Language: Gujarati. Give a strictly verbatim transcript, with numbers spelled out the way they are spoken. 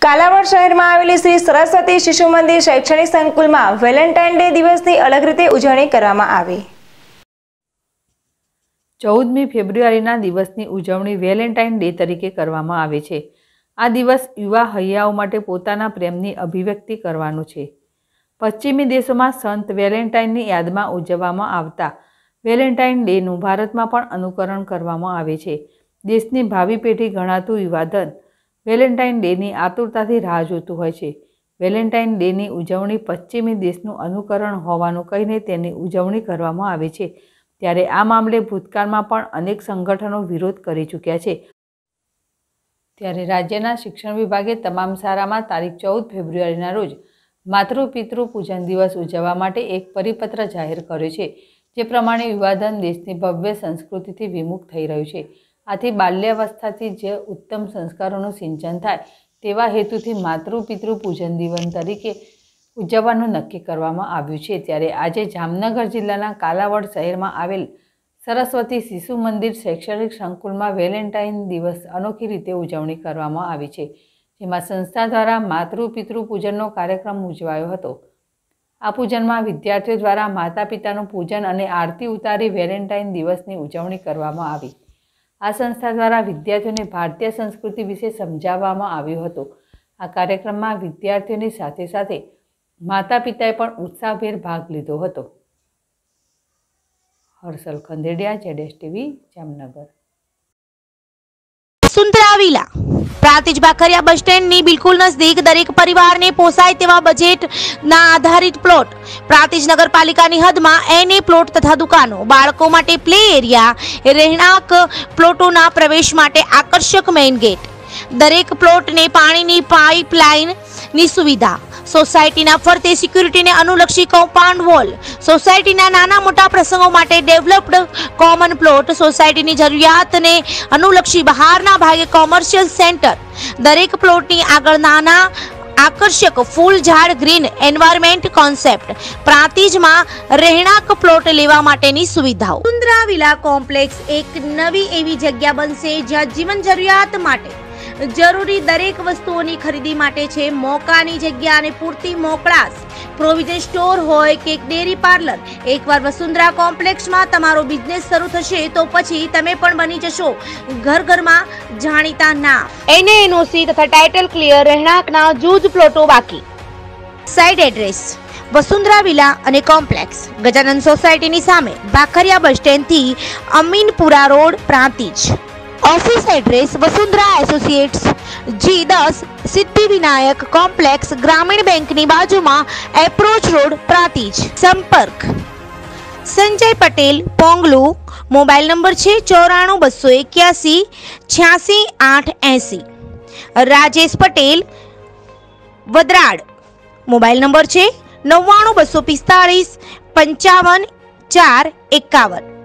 કાલાવડ શહેરમાં આવેલી શ્રી સરસ્વતી શિશુ મંદિર શૈક્ષણિક સંકુલમાં વેલેન્ટાઇન ડે દિવસની અલગ રીતે ઉજવણી કરવામાં આવી। ચૌદમી ફેબ્રુઆરીના દિવસની ઉજવણી વેલેન્ટાઇન ડે તરીકે કરવામાં આવે છે। આ દિવસ યુવા હૈયાઓ માટે પોતાના પ્રેમની અભિવ્યક્તિ કરવાનું છે। પશ્ચિમી દેશોમાં સંત વેલેન્ટાઇનની યાદમાં ઉજવવામાં આવતા વેલેન્ટાઇન ડેનું ભારતમાં પણ અનુકરણ કરવામાં આવે છે। દેશની ભાવિ પેઢી ગણાતું યુવાધન વેલેન્ટાઇન ડેની આતુરતાથી રાહ જોતું હોય છે। વેલેન્ટાઇન ડેની ઉજવણી પશ્ચિમી દેશનું અનુકરણ હોવાનું કહીને તેની ઉજવણી કરવામાં આવે છે, ત્યારે આ મામલે ભૂતકાળમાં પણ અનેક સંગઠનો વિરોધ કરી ચૂક્યા છે। ત્યારે રાજ્યના શિક્ષણ વિભાગે તમામ શાળામાં તારીખ ચૌદ ફેબ્રુઆરીના રોજ માતૃ પિતૃ પૂજન દિવસ ઉજવવા માટે એક પરિપત્ર જાહેર કર્યો છે, જે પ્રમાણે યુવાધન દેશની ભવ્ય સંસ્કૃતિથી વિમુખ થઈ રહ્યું છે। આથી બાલ્યાવસ્થાથી જ ઉત્તમ સંસ્કારોનું સિંચન થાય તેવા હેતુથી માતૃ પિતૃ પૂજન દિવસ તરીકે ઉજવવાનું નક્કી કરવામાં આવ્યું છે। ત્યારે આજે જામનગર જિલ્લાના કાલાવડ શહેરમાં આવેલ સરસ્વતી શિશુ મંદિર શૈક્ષણિક સંકુલમાં વેલેન્ટાઇન દિવસ અનોખી રીતે ઉજવણી કરવામાં આવી છે, જેમાં સંસ્થા દ્વારા માતૃ પિતૃ પૂજનનો કાર્યક્રમ ઉજવાયો હતો। આ પૂજનમાં વિદ્યાર્થીઓ દ્વારા માતા પિતાનું પૂજન અને આરતી ઉતારી વેલેન્ટાઇન દિવસની ઉજવણી કરવામાં આવી। આ સંસ્થા દ્વારા વિદ્યાર્થીઓને ભારતીય સંસ્કૃતિ વિશે સમજાવવામાં આવ્યું હતું। આ કાર્યક્રમમાં વિદ્યાર્થીઓની સાથે સાથે માતા પિતાએ પણ ઉત્સાહભેર ભાગ લીધો હતો। હર્ષલ ખંદેડિયા, જેડેશ TV, Jamnagar. Vasundhara villa Prantij Bakhariya bus સ્ટેન્ડની બિલકુલ નજદીક દરેક પરિવારને પોસાય તેવા બજેટના આધારિત પ્લોટ, પ્રાંતિજ નગરપાલિકાની હદમાં એને પ્લોટ તથા દુકાનો, બાળકો માટે પ્લે એરિયા, રહેણાંક પ્લોટોના પ્રવેશ માટે આકર્ષક મેઇન ગેટ, દરેક પ્લોટને પાણીની પાઇપલાઇનની સુવિધા, સોસાયટીના ફરતે સિક્યુરિટીને અનુલક્ષી કમ્પાઉન્ડ વોલ, સોસાયટીના નાના મોટા પ્રસંગો માટે ડેવલપ્ડ કોમન પ્લોટ, સોસાયટીની જરૂરિયાતને અનુલક્ષી બહારના ભાગે કોમર્શિયલ સેન્ટર, દરેક પ્લોટની આગળ નાના આકર્ષક ફૂલ ઝાડ ગ્રીન એન્વાયરમેન્ટ કોન્સેપ્ટ, પ્રાંતિજમાં રહેણાંક પ્લોટ લેવા માટેની સુવિધાઓ। વસુંધરા વિલા કોમ્પ્લેક્સ એક નવી એવી જગ્યા બનશે જ્યાં જીવન જરૂરિયાત માટે જરૂરી દરેક વસ્તુઓની ખરીદી માટે છે મોકાની જગ્યા અને પૂરતી મોકળાશ। પ્રોવિઝન સ્ટોર હોય કે ડેરી પાર્લર, એકવાર વસુંધરા કોમ્પ્લેક્સમાં તમારો બિઝનેસ શરૂ થશે તો પછી તમે પણ બની જશો ઘર ઘરમાં જાણીતા નામ। એને એનઓસી તથા ટાઇટલ ક્લિયર રહેણાંકના જૂજ પ્લોટો બાકી। સાઇટ એડ્રેસ વસુંધરા વિલા અને કોમ્પ્લેક્સ, ગજાનંદ સોસાયટીની સામે, બાખરિયા બસ સ્ટેન્ડથી Aminpura road, Prantij. Office address Vasundhara associates G दस सिद्धि विनायक कॉम्प्लेक्स, ग्रामीण बैंक ની બાજુમાં, એપ્રોચ રોડ, પ્રાંતિજ। સંપર્ક સંજય પટેલ, પોંગલુ, મોબાઈલ નંબર છે ચોરાણું બસો એક્યાસી છ્યાસી આઠ એસી। રાજેશ પટેલ, વદરાડ, મોબાઈલ નંબર છે નવ્વાણું બસો પિસ્તાળીસ પંચાવન ચાર એકાવન।